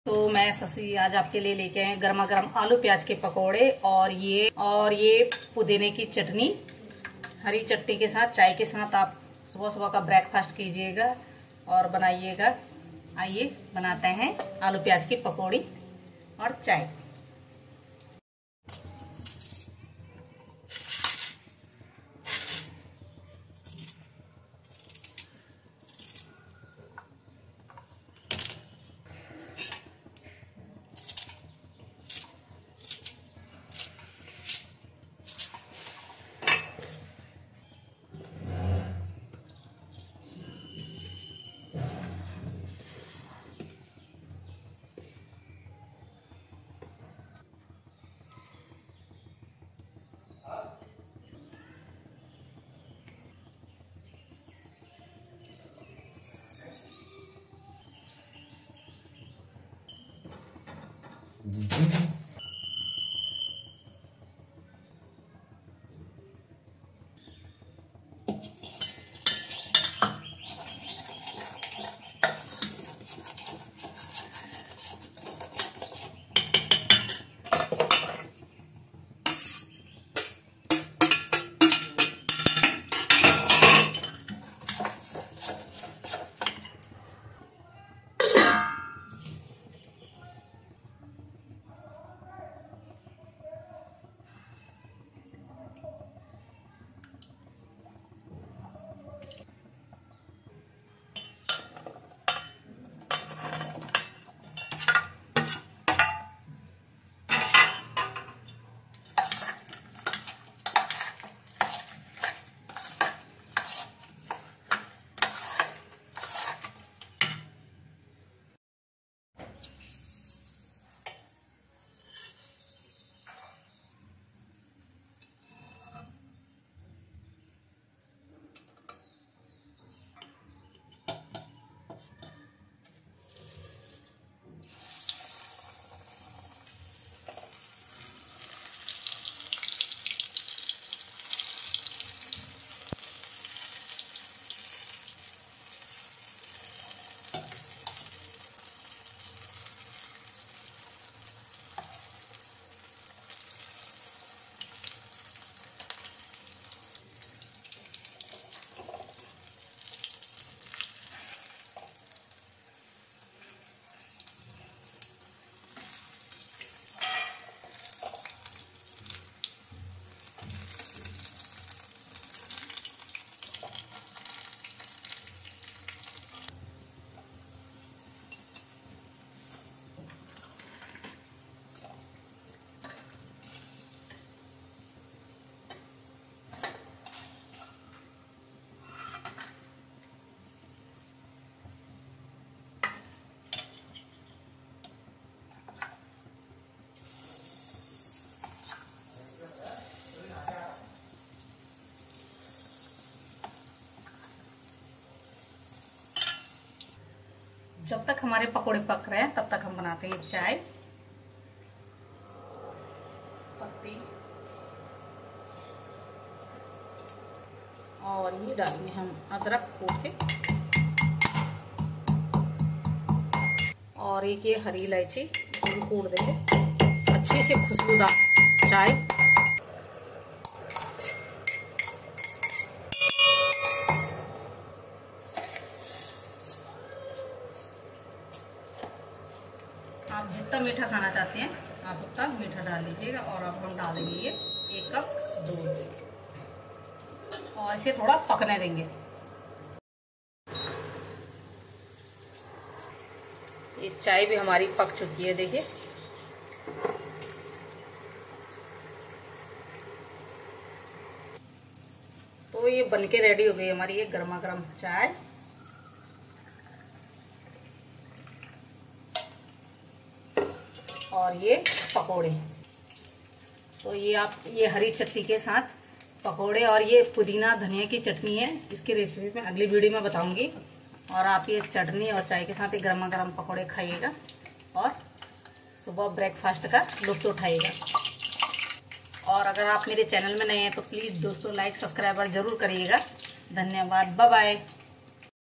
तो मैं शशि आज आपके लिए लेके आए गर्मा गर्म आलू प्याज के पकोड़े और ये पुदीने की चटनी। हरी चटनी के साथ चाय के साथ आप सुबह सुबह का ब्रेकफास्ट कीजिएगा और बनाइएगा। आइए बनाते हैं आलू प्याज की पकौड़ी और चाय। जब तक हमारे पकोड़े पक रहे हैं तब तक हम बनाते हैं चाय पत्ती और ये डालेंगे हम अदरक कूट के और एक ये हरी इलायची कूट देंगे। अच्छी से खुशबूदार चाय। आप जितना मीठा खाना चाहते हैं आप उतना मीठा डाल लीजिएगा। और अब हम डालेंगे ये 1 कप दूध और इसे थोड़ा पकने देंगे। ये चाय भी हमारी पक चुकी है, देखिए। तो ये बनके रेडी हो गई हमारी ये गर्मा गर्म चाय। और ये पकोड़े, तो ये हरी चटनी के साथ पकोड़े और ये पुदीना धनिया की चटनी है। इसकी रेसिपी मैं अगली वीडियो में बताऊंगी। और आप ये चटनी और चाय के साथ ये गर्मा गर्म पकोड़े खाइएगा और सुबह ब्रेकफास्ट का लुत्फ उठाइएगा। और अगर आप मेरे चैनल में नए हैं तो प्लीज़ दोस्तों लाइक सब्सक्राइब जरूर करिएगा। धन्यवाद, बाय बाय।